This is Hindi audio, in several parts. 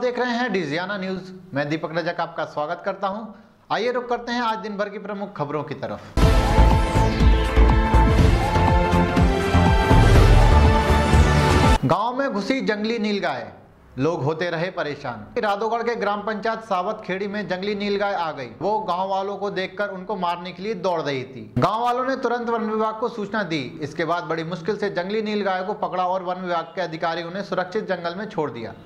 देख रहे हैं डिजियाना न्यूज। मैं दीपक रजक आपका स्वागत करता हूं। आइए रुक करते हैं आज दिन भर की प्रमुख खबरों की तरफ। गांव में घुसी जंगली नीलगाय, लोग होते रहे परेशान। राधोगढ़ के ग्राम पंचायत सावत खेड़ी में जंगली नीलगाय आ गई। वो गांव वालों को देखकर उनको मारने के लिए दौड़ रही थी। गांव वालों ने तुरंत वन विभाग को सूचना दी। इसके बाद बड़ी मुश्किल से जंगली नीलगाय को पकड़ा और वन विभाग के अधिकारियों ने सुरक्षित जंगल में छोड़ दिया।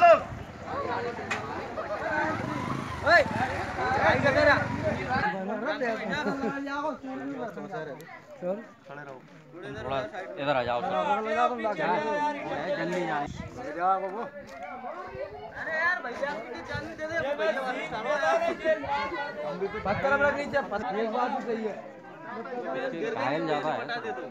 थोड़ा इधर आ जाओ। घायल ज्यादा है।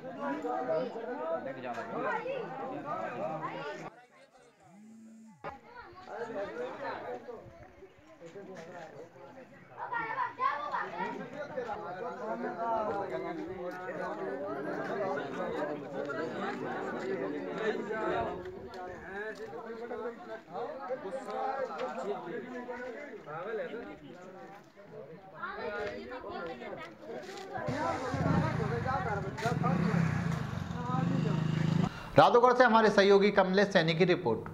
राधोगढ़ से हमारे सहयोगी कमलेश सैनी की रिपोर्ट।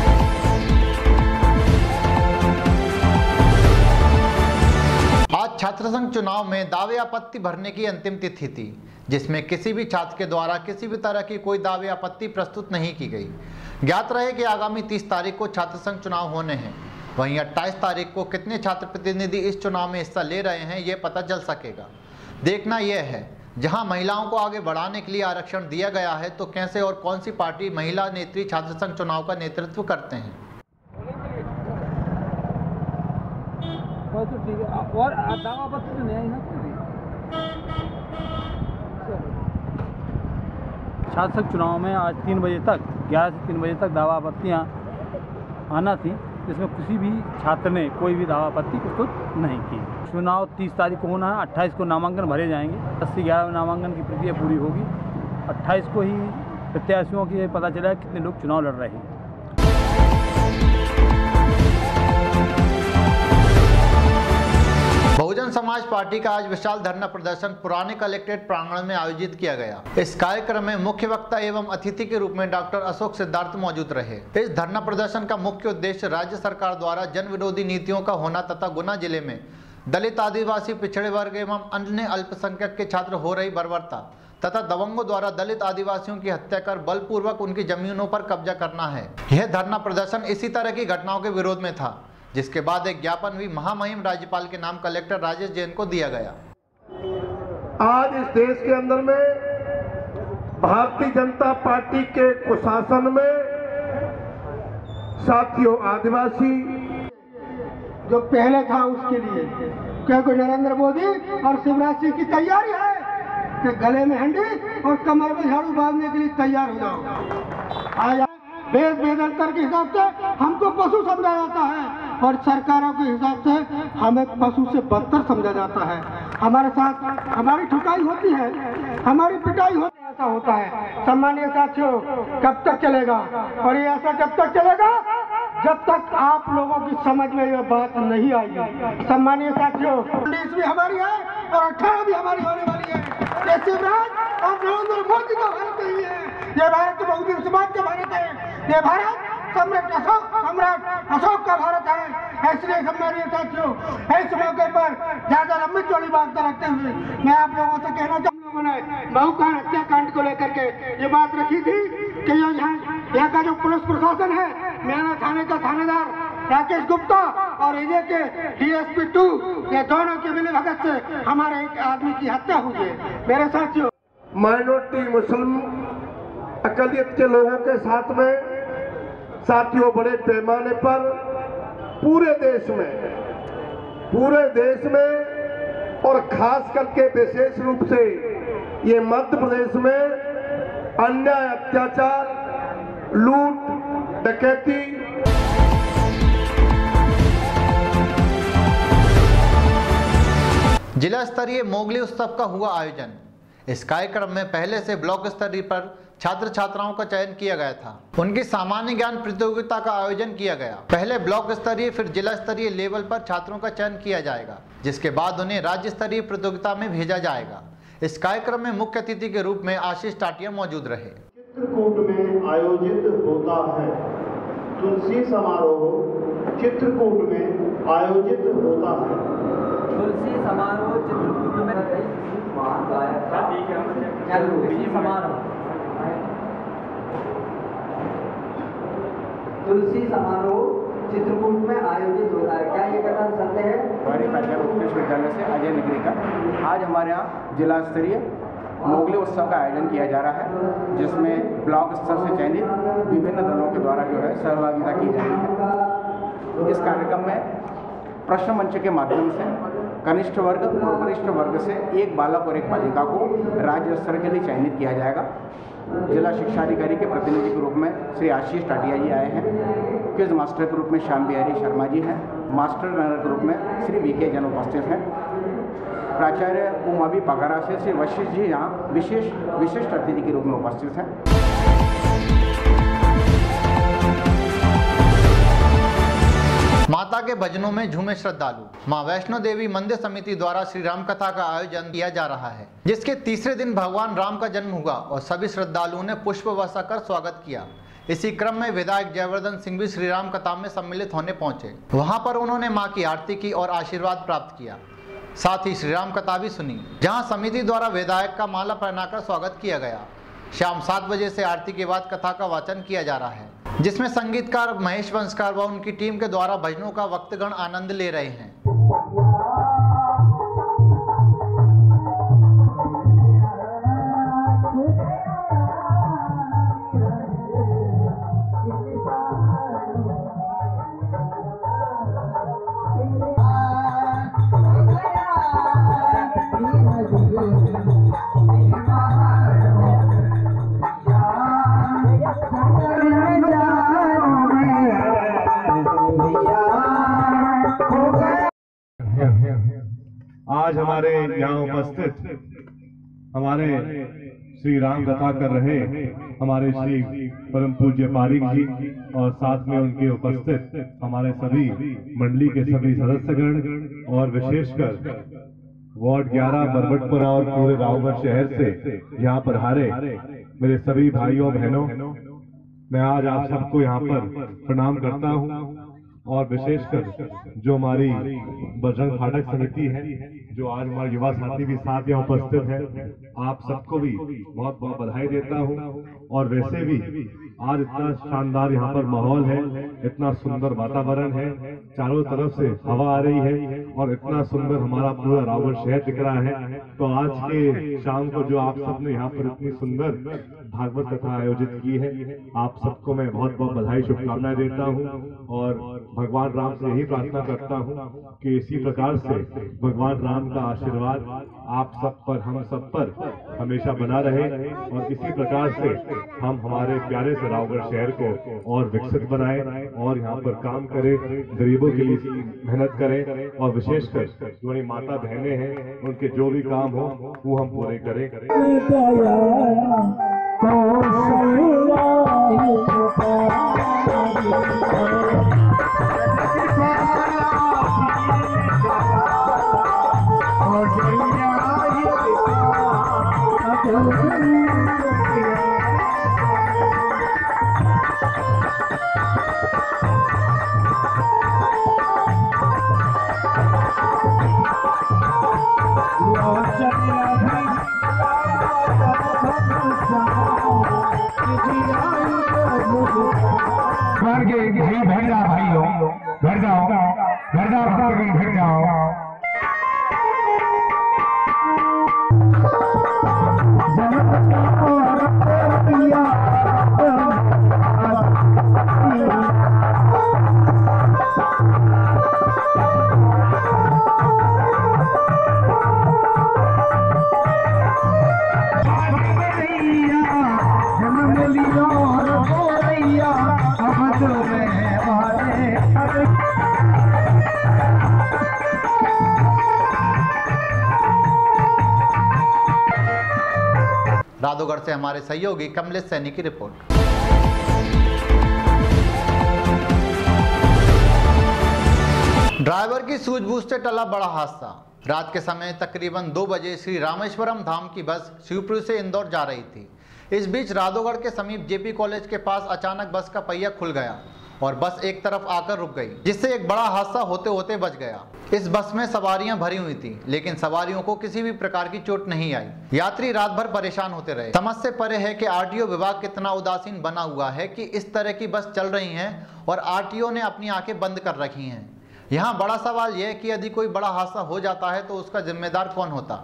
आज छात्र संघ चुनाव में दावे आपत्ति भरने की अंतिम तिथि थी, जिसमें किसी भी छात्र के द्वारा किसी भी तरह की कोई दावे आपत्ति प्रस्तुत नहीं की गई। ज्ञात रहे कि आगामी 30 तारीख को छात्र संघ चुनाव होने हैं। वहीं 28 तारीख को कितने छात्र प्रतिनिधि इस चुनाव में हिस्सा ले रहे हैं, ये पता चल सकेगा। देखना यह है, जहां महिलाओं को आगे बढ़ाने के लिए आरक्षण दिया गया है, तो कैसे और कौन सी पार्टी महिला नेत्री छात्र संघ चुनाव का नेतृत्व करते हैं। और दावा आपत्ति नहीं आई ना। छात्र संघ चुनाव में आज 3 बजे तक 11 से 3 बजे तक दावा आपत्तियाँ आना थी, जिसमें किसी भी छात्र ने कोई भी दावा आपत्ति प्रस्तुत नहीं की। चुनाव 30 तारीख को होना है। 28 को नामांकन भरे जाएंगे। 10 से 11 नामांकन की प्रक्रिया पूरी होगी। 28 को ही प्रत्याशियों की पता चला कितने लोग चुनाव लड़ रहे हैं। बहुजन समाज पार्टी का आज विशाल धरना प्रदर्शन पुराने कलेक्ट्रेट प्रांगण में आयोजित किया गया। इस कार्यक्रम में मुख्य वक्ता एवं अतिथि के रूप में डॉक्टर अशोक सिद्धार्थ मौजूद रहे। इस धरना प्रदर्शन का मुख्य उद्देश्य राज्य सरकार द्वारा जन विरोधी नीतियों का होना तथा गुना जिले में दलित, आदिवासी, पिछड़े वर्ग एवं अन्य अल्पसंख्यक के छात्र हो रही बर्बरता तथा दबंगों द्वारा दलित आदिवासियों की हत्या कर बलपूर्वक उनकी जमीनों पर कब्जा करना है। यह धरना प्रदर्शन इसी तरह की घटनाओं के विरोध में था, जिसके बाद एक ज्ञापन भी महामहिम राज्यपाल के नाम कलेक्टर राजेश जैन को दिया गया। आज इस देश के अंदर में भारतीय जनता पार्टी के कुशासन में साथियों आदिवासी जो पहले था उसके लिए क्योंकि नरेंद्र मोदी और शिवराज सिंह की तैयारी है कि गले में हंडी और कमर में झाड़ू बांधने के लिए तैयार हो जाओ। आज वेद वेदांतर के हिसाब से हमको पशु समझा जाता है और सरकारों के हिसाब से हमें पशु से बदतर समझा जाता है। हमारे साथ हमारी ठुकाई होती है, हमारी पिटाई होती है, ऐसा होता है। सम्मानीय साथियों, कब तक चलेगा? और ये ऐसा जब तक चलेगा जब तक आप लोगों की समझ में यह बात नहीं आएगी। सम्मानीय साथियों, 19 भी हमारी है और 18 भी हमारी होने वाली है। ये शिवराज और नरेंद्र मोदी का भारत नहीं है, ये भारत बहुजन समाज का भारत है, ये भारत सम्राट अशोक का भारत है। इसलिए सम्मानीय साथियों, इस मौके पर ज्यादा लंबी चौड़ी बात रखते हुए मैं आप लोगों से कहना चाहूँगा, ने बहुकाल हत्याकांड को लेकर के ये बात रखी थी कि यहाँ का जो पुलिस प्रशासन है, मैना थाने का थानेदार राकेश गुप्ता और इजे के DSP 2, ये दोनों के मिलीभगत से हमारे एक आदमी की हत्या हुई है। मेरे साथियों, माइनॉरिटी मुस्लिम अकलियत के लोगों के साथ में साथियों बड़े पैमाने पर पूरे देश में और खास करके विशेष रूप से ये मध्य प्रदेश में अन्याय, अत्याचार, लूट, डकैती, जिला स्तरीय मोगली उत्सव का हुआ आयोजन। इस कार्यक्रम में पहले से ब्लॉक स्तरीय पर छात्र छात्राओं का चयन किया गया था। उनकी सामान्य ज्ञान प्रतियोगिता का आयोजन किया गया। पहले ब्लॉक स्तरीय फिर जिला स्तरीय लेवल पर छात्रों का चयन किया जाएगा, जिसके बाद उन्हें राज्य स्तरीय प्रतियोगिता में भेजा जाएगा। इस कार्यक्रम में मुख्य अतिथि के रूप में आशीष टाटिया मौजूद रहे। चित्रकूट में आयोजित होता है तुलसी समारोह। चित्रकूट में आयोजित होता है तुलसी समारोह। चित्रकूट में तुलसी समारोह चित्रकूट में आयोजित होता है। क्या ये कथन सत्य है? हमारे पंजाब उत्कृष्ट विद्यालय से अजय निगरी का आज हमारे यहाँ जिला स्तरीय मोगली उत्सव का आयोजन किया जा रहा है, जिसमें ब्लॉक स्तर से चयनित विभिन्न दलों के द्वारा जो है सहभागिता की जा रही है। इस कार्यक्रम में प्रश्न मंच के माध्यम से कनिष्ठ वर्ग और वरिष्ठ वर्ग से एक बालक और एक बालिका को राज्य स्तर के लिए चयनित किया जाएगा। जिला शिक्षा अधिकारी के प्रतिनिधि के रूप में श्री आशीष टाटिया जी आए हैं। क्विज मास्टर के रूप में श्याम बिहारी शर्मा जी हैं। मास्टर ट्रेनर के रूप में श्री वीके जैन उपस्थित हैं। प्राचार्य उमावी पगारा से श्री वशिष्ठ जी यहाँ विशिष्ट अतिथि के रूप में उपस्थित हैं। माता के भजनों में झूमे श्रद्धालु। मां वैष्णो देवी मंदिर समिति द्वारा श्री राम कथा का आयोजन किया जा रहा है, जिसके तीसरे दिन भगवान राम का जन्म हुआ और सभी श्रद्धालुओं ने पुष्प वर्षा कर स्वागत किया। इसी क्रम में विधायक जयवर्धन सिंह भी श्री राम कथा में सम्मिलित होने पहुंचे। वहां पर उन्होंने मां की आरती की और आशीर्वाद प्राप्त किया। साथ ही श्री राम कथा भी सुनी, जहां समिति द्वारा विधायक का माला पहनाकर स्वागत किया गया। शाम 7 बजे से आरती के बाद कथा का वाचन किया जा रहा है, जिसमें संगीतकार महेश वंशकार व उनकी टीम के द्वारा भजनों का भक्तगण आनंद ले रहे हैं। आज हमारे यहाँ उपस्थित हमारे श्री राम कथा कर रहे हमारे श्री परम पूज्य पारिक जी और साथ में उनके उपस्थित हमारे सभी मंडली के सभी सदस्यगण और विशेषकर वार्ड 11 बरबटपुरा और पूरे रावगढ़ शहर से यहाँ पर हारे मेरे सभी भाइयों बहनों, मैं आज आप सबको यहाँ पर प्रणाम करता हूँ। और विशेषकर जो हमारी बजरंग फाटक समिति है, जो आज हमारे युवा साथी भी साथ यहाँ उपस्थित है, आप सबको भी बहुत बहुत बधाई देता हूँ। और वैसे भी आज इतना शानदार यहाँ पर माहौल है, इतना सुंदर वातावरण है, चारों तरफ से हवा आ रही है और इतना सुंदर हमारा पूरा रावगढ़ शहर दिख रहा है। तो आज के शाम को जो आप सबने यहाँ पर इतनी सुंदर भागवत कथा आयोजित की है, आप सबको मैं बहुत बहुत बधाई शुभकामनाएं देता हूँ। और भगवान राम से यही प्रार्थना करता हूँ कि इसी प्रकार से भगवान राम का आशीर्वाद आप सब पर, हम सब पर हमेशा बना रहे और इसी प्रकार से हम हमारे प्यारे से रावगढ़ शहर को और विकसित बनाएं और यहाँ पर काम करें, गरीबों के लिए मेहनत करें और विशेषकर जो हमारी माता बहनें हैं उनके जो भी काम हो वो हम पूरे करें। घर जाओ घर जाओ। राधोगढ़ से हमारे सहयोगी कमलेश सैनी की रिपोर्ट। ड्राइवर की सूझबूझ से टला बड़ा हादसा। रात के समय तकरीबन 2 बजे श्री रामेश्वरम धाम की बस शिवपुरी से इंदौर जा रही थी। इस बीच राधोगढ़ के समीप जेपी कॉलेज के पास अचानक बस का पहिया खुल गया और बस एक तरफ आकर रुक गई, जिससे एक बड़ा हादसा होते होते बच गया। इस बस में सवारियां भरी हुई थी, लेकिन सवारियों को किसी भी प्रकार की चोट नहीं आई। यात्री रात भर परेशान होते रहे। समझ से परे है कि आरटीओ विभाग कितना उदासीन बना हुआ है कि इस तरह की बस चल रही हैं और आरटीओ ने अपनी आंखें बंद कर रखी हैं। यहाँ बड़ा सवाल यह है कि यदि कोई बड़ा हादसा हो जाता है तो उसका जिम्मेदार कौन होता।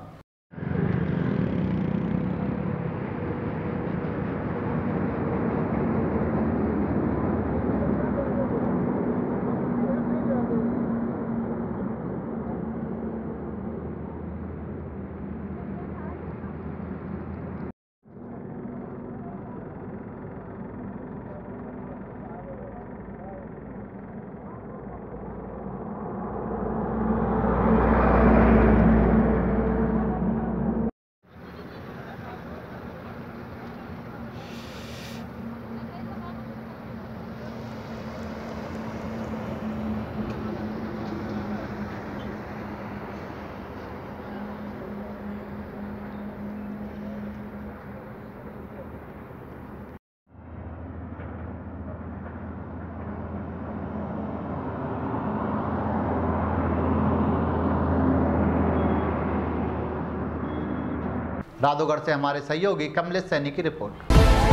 राधोगढ़ से हमारे सहयोगी कमलेश सैनी की रिपोर्ट।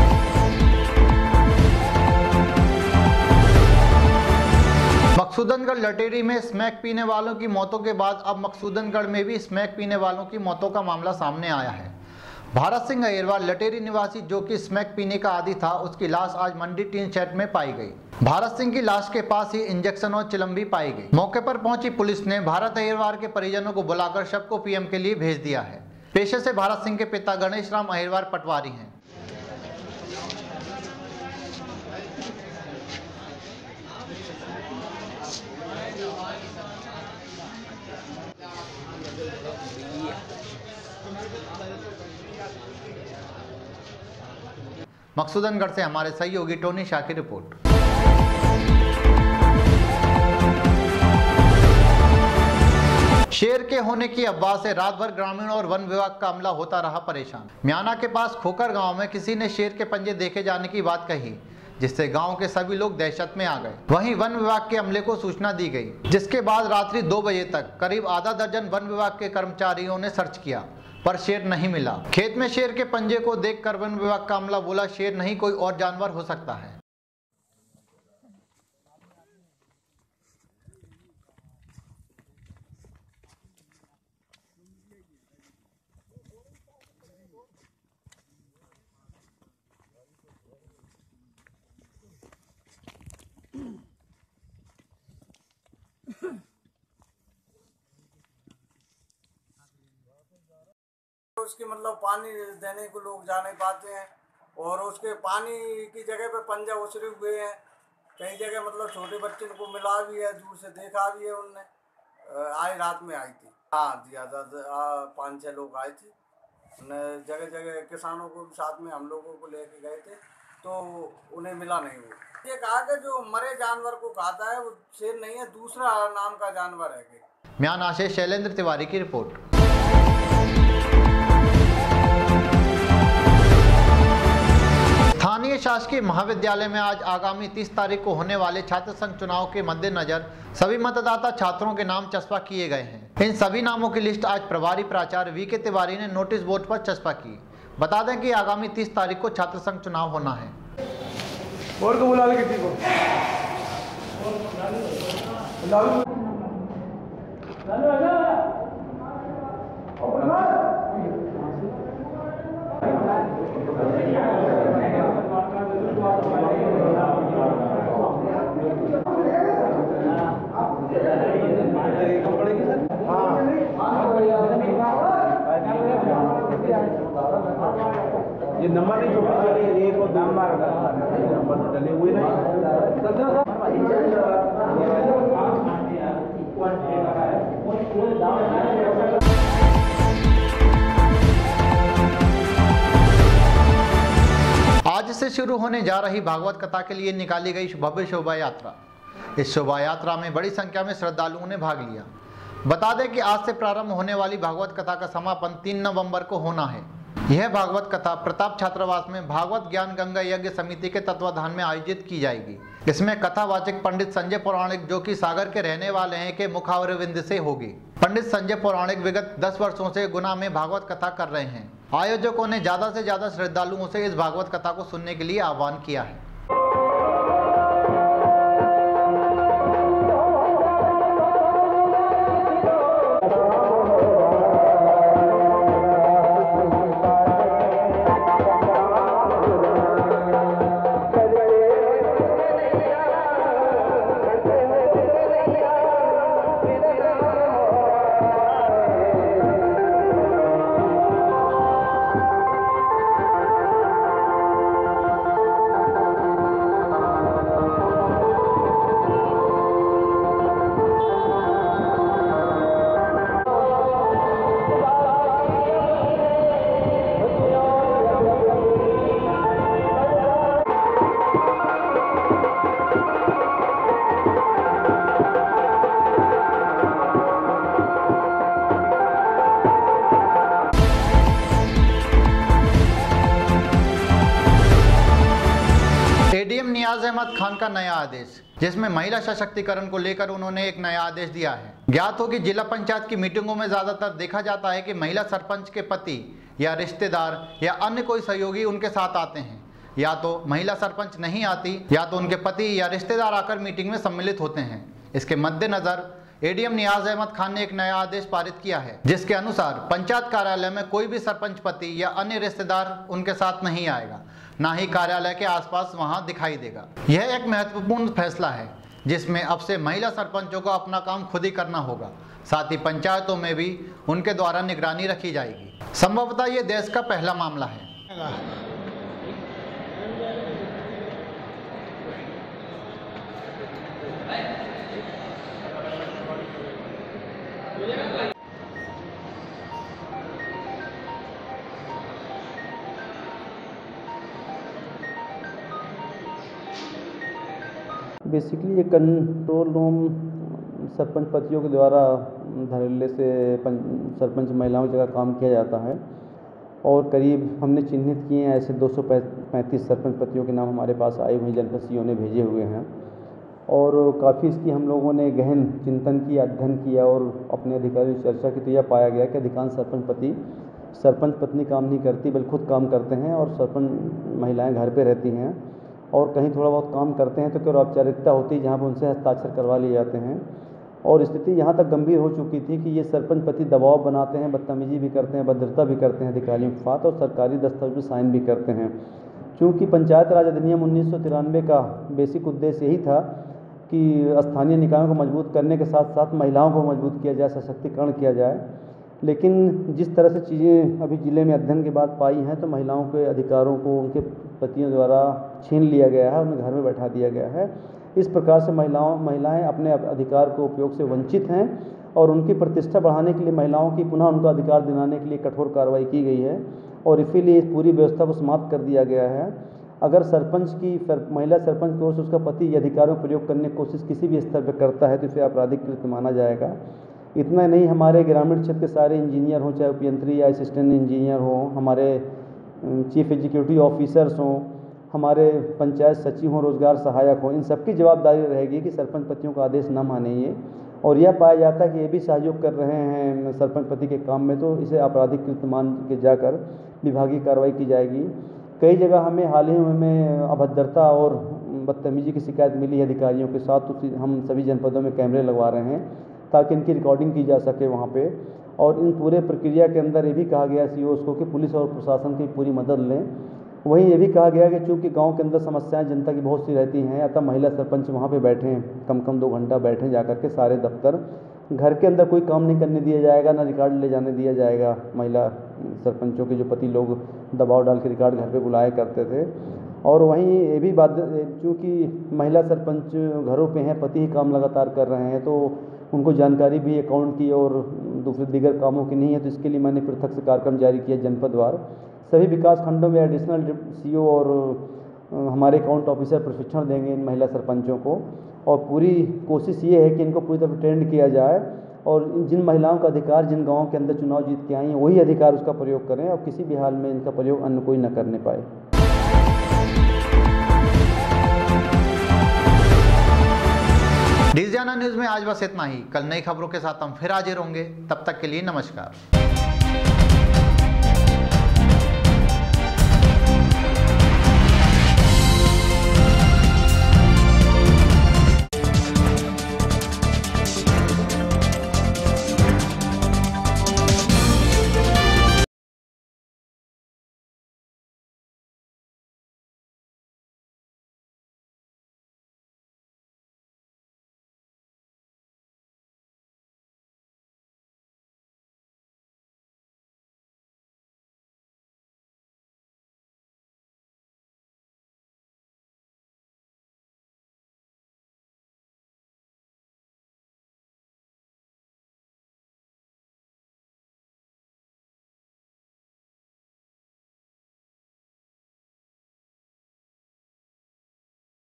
मकसूदनगढ़ लटेरी में स्मैक पीने वालों की मौतों के बाद अब मकसूदनगढ़ में भी स्मैक पीने वालों की मौतों का मामला सामने आया है। भारत सिंह अहिरवार लटेरी निवासी जो कि स्मैक पीने का आदी था, उसकी लाश आज मंडी टीन शेड में पाई गई। भारत सिंह की लाश के पास ही इंजेक्शन और चिलम भी पाई गई। मौके पर पहुंची पुलिस ने भारत अहिरवार के परिजनों को बुलाकर शव को पीएम के लिए भेज दिया है। पेशे से भारत सिंह के पिता गणेश राम अहिरवार पटवारी हैं। मकसूदनगढ़ से हमारे सहयोगी टोनी शाह की रिपोर्ट। शेर के होने की अफवाह से रात भर ग्रामीण और वन विभाग का अमला होता रहा परेशान। म्याना के पास खोकर गांव में किसी ने शेर के पंजे देखे जाने की बात कही, जिससे गांव के सभी लोग दहशत में आ गए। वहीं वन विभाग के अमले को सूचना दी गई, जिसके बाद रात्रि 2 बजे तक करीब आधा दर्जन वन विभाग के कर्मचारियों ने सर्च किया, पर शेर नहीं मिला। खेत में शेर के पंजे को देखकर वन विभाग का अमला बोला, शेर नहीं कोई और जानवर हो सकता है। उसकी मतलब पानी देने को लोग जा नहीं पाते हैं और उसके पानी की जगह पे पंजा उछरे हुए हैं। कई जगह मतलब छोटे बच्चे को मिला भी है, दूर से देखा भी है उनने। आज रात में आई थी, हाँ दिया था, 5-6 लोग आए थे। जगह जगह किसानों को भी साथ में हम लोगों को लेके गए थे, तो उन्हें मिला नहीं। वो ये कहा कि जो मरे जानवर को खाता है वो शेर नहीं है, दूसरा नाम का जानवर है। म्याना से शैलेंद्र तिवारी की रिपोर्ट। स्थानीय शासकीय महाविद्यालय में आज आगामी 30 तारीख को होने वाले छात्र संघ चुनाव के मद्देनजर सभी मतदाता छात्रों के नाम चस्पा किए गए हैं। इन सभी नामों की लिस्ट आज प्रभारी प्राचार्य वीके तिवारी ने नोटिस बोर्ड पर चस्पा की। बता दें कि आगामी 30 तारीख को छात्र संघ चुनाव होना है। और को बुला ले किसी को ये नंबर नहीं छोटा, एक और नंबर डले हुए नहीं। शुरू होने जा रही भागवत कथा के लिए निकाली गई भव्य शोभा यात्रा। इस शोभा यात्रा में बड़ी संख्या में श्रद्धालुओं ने भाग लिया। बता दें कि आज से प्रारंभ होने वाली भागवत कथा का समापन 3 नवंबर को होना है। यह भागवत कथा प्रताप छात्रावास में भागवत ज्ञान गंगा यज्ञ समिति के तत्वाधान में आयोजित की जाएगी। इसमें कथावाचक पंडित संजय पौराणिक, जो कि सागर के रहने वाले हैं, के मुखारविंद से होगी। पंडित संजय पौराणिक विगत 10 वर्षों से गुना में भागवत कथा कर रहे हैं। आयोजकों ने ज्यादा से ज्यादा श्रद्धालुओं से इस भागवत कथा को सुनने के लिए आह्वान किया है। एडीएम नियाज अहमद खान का नया आदेश, जिसमें महिला सशक्तिकरण को लेकर उन्होंने एक नया आदेश दिया है। ज्ञात हो कि जिला पंचायत की मीटिंगों में ज्यादातर देखा जाता है कि महिला सरपंच के पति या रिश्तेदार या अन्य कोई सहयोगी उनके साथ आते हैं। या तो महिला सरपंच नहीं आती या तो उनके पति या रिश्तेदार आकर मीटिंग में सम्मिलित होते हैं। इसके मद्देनजर एडीएम नियाज अहमद खान ने एक नया आदेश पारित किया है, जिसके अनुसार पंचायत कार्यालय में कोई भी सरपंच पति या अन्य रिश्तेदार उनके साथ नहीं आएगा, ना ही कार्यालय के आसपास वहां दिखाई देगा। यह एक महत्वपूर्ण फैसला है, जिसमें अब से महिला सरपंचों को अपना काम खुद ही करना होगा। साथ ही पंचायतों में भी उनके द्वारा निगरानी रखी जाएगी। संभवतः ये देश का पहला मामला है। बेसिकली ये कंट्रोल रूम सरपंच पतियों के द्वारा धड़ल्ले से सरपंच महिलाओं की जगह काम किया जाता है और करीब हमने चिन्हित किए हैं ऐसे 235 सरपंच पतियों के नाम हमारे पास आए हुए जनपद सीओ ने भेजे हुए हैं और काफ़ी इसकी हम लोगों ने गहन चिंतन किया, अध्ययन किया और अपने अधिकारियों से चर्चा की तो यह पाया गया कि अधिकांश सरपंच पत्नी काम नहीं करती बल्कि खुद काम करते हैं और सरपंच महिलाएं घर पे रहती हैं और कहीं थोड़ा बहुत काम करते हैं तो केवल औपचारिकता होती है जहाँ पर उनसे हस्ताक्षर करवा लिए जाते हैं। और स्थिति यहाँ तक गंभीर हो चुकी थी कि ये सरपंच पति दबाव बनाते हैं, बदतमीजी भी करते हैं, भद्रता भी करते हैं अधिकारियों के साथ और सरकारी दस्तावेज में साइन भी करते हैं। चूँकि पंचायत राज अधिनियम 1993 का बेसिक उद्देश्य यही था कि स्थानीय निकायों को मजबूत करने के साथ साथ महिलाओं को मजबूत किया जाए, सशक्तिकरण किया जाए। लेकिन जिस तरह से चीज़ें अभी ज़िले में अध्ययन के बाद पाई हैं तो महिलाओं के अधिकारों को उनके पतियों द्वारा छीन लिया गया है, उन्हें घर में बैठा दिया गया है। इस प्रकार से महिलाएं अपने अधिकार को उपयोग से वंचित हैं और उनकी प्रतिष्ठा बढ़ाने के लिए महिलाओं की पुनः उनका अधिकार दिलाने के लिए कठोर कार्रवाई की गई है और इसीलिए इस पूरी व्यवस्था को समाप्त कर दिया गया है। अगर महिला सरपंच की ओर से उसका पति अधिकारों का प्रयोग करने की कोशिश किसी भी स्तर पर करता है तो इसे आपराधिक कृत्य माना जाएगा। इतना नहीं, हमारे ग्रामीण क्षेत्र के सारे इंजीनियर हों, चाहे उपयंत्री या असिस्टेंट इंजीनियर हों, हमारे चीफ एग्जीक्यूटिव ऑफिसर्स हों, हमारे पंचायत सचिव हों, रोजगार सहायक हों, इन सबकी जवाबदारी रहेगी कि सरपंच पतियों का आदेश न मानेंगे और यह पाया जाता है कि ये भी सहयोग कर रहे हैं सरपंच पति के काम में तो इसे आपराधिक कृत्य मान के जाकर विभागीय कार्रवाई की जाएगी। कई जगह हमें हाल ही में अभद्रता और बदतमीजी की शिकायत मिली है अधिकारियों के साथ, तो हम सभी जनपदों में कैमरे लगवा रहे हैं ताकि इनकी रिकॉर्डिंग की जा सके वहाँ पे। और इन पूरे प्रक्रिया के अंदर ये भी कहा गया सीओस को कि पुलिस और प्रशासन की पूरी मदद लें। वहीं ये भी कहा गया कि चूँकि गांव के अंदर समस्याएं जनता की बहुत सी रहती हैं, अतः महिला सरपंच वहाँ पे बैठें, कम 2 घंटा बैठें जा करके सारे दफ्तर। घर के अंदर कोई काम नहीं करने दिया जाएगा, ना रिकॉर्ड ले जाने दिया जाएगा। महिला सरपंचों के जो पति लोग दबाव डाल के रिकॉर्ड घर पे बुलाया करते थे। और वहीं ये भी बात, चूँकि महिला सरपंच घरों पे हैं, पति ही काम लगातार कर रहे हैं, तो उनको जानकारी भी अकाउंट की और दीगर कामों की नहीं है, तो इसके लिए मैंने पृथक से कार्यक्रम जारी किया जनपदवार। सभी विकास खंडों में एडिशनल सीओ और हमारे अकाउंट ऑफिसर प्रशिक्षण देंगे इन महिला सरपंचों को, और पूरी कोशिश ये है कि इनको पूरी तरह ट्रेंड किया जाए और जिन महिलाओं का अधिकार जिन गाँव के अंदर चुनाव जीत के आई हैं वही अधिकार उसका प्रयोग करें और किसी भी हाल में इनका प्रयोग अन्य कोई न करने पाए। डीज़ियाना न्यूज़ में आज बस इतना ही। कल नई खबरों के साथ हम फिर हाजिर होंगे। तब तक के लिए नमस्कार।